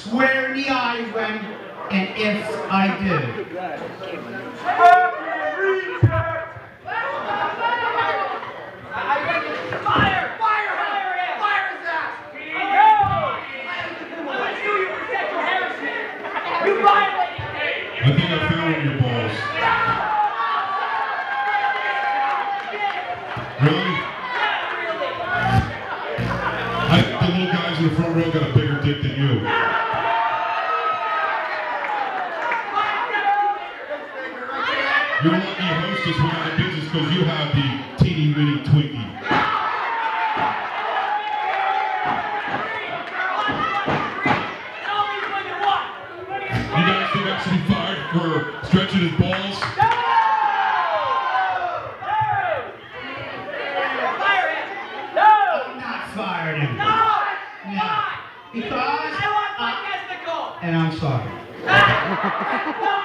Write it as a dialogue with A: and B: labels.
A: swear in the eye when and if I do.
B: I think I fell on your balls. Really? I think the little guys in the front row got a bigger dick than you. Your lucky hostess went out of business because you have the teeny weeny Twinkie. You guys think I should be fired for stretching his balls?
A: I'm not firing him. Yeah. Because
C: I want my testicle!
A: and I'm sorry.